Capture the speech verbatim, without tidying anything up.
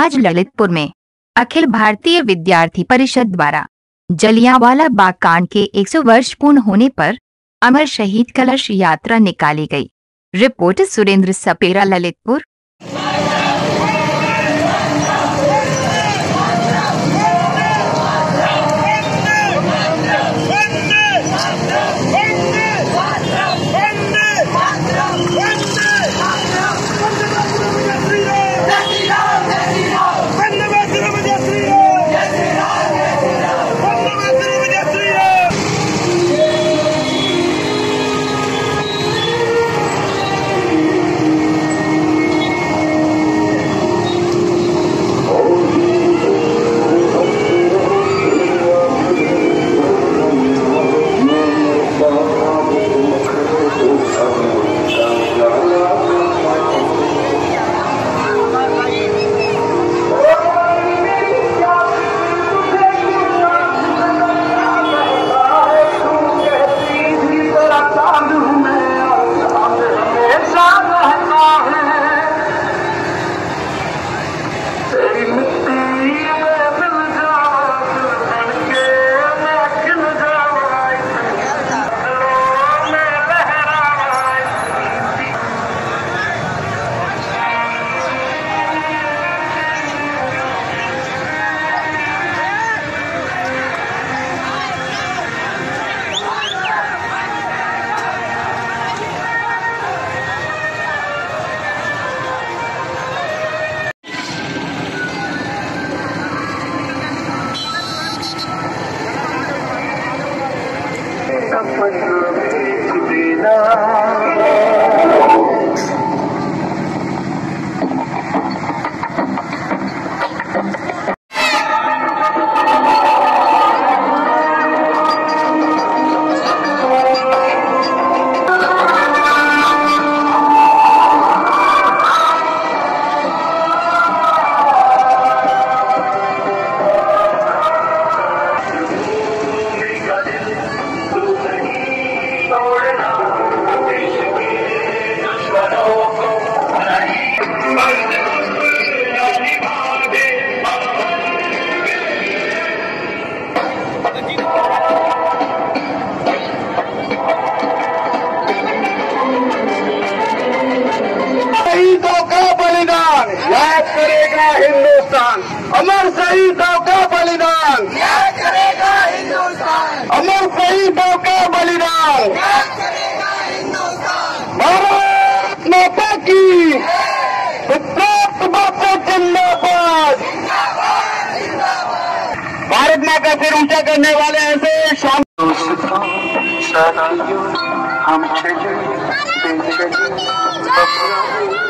आज ललितपुर में अखिल भारतीय विद्यार्थी परिषद द्वारा जलियांवाला बाग कांड के सौ वर्ष पूर्ण होने पर अमर शहीद कलश यात्रा निकाली गई। रिपोर्ट सुरेंद्र सपेरा, ललितपुर। शहीदों का बलिदान याद करेगा हिंदुस्तान। अमर शहीदों का बलिदान याद करेगा हिंदुस्तान। अमर शहीदों का बलिदान याद करेगा हिंदुस्तान। भारत माता की जिंदाबाद। भारत माँ का सिर ऊंचा करने वाले ऐसे शाम हम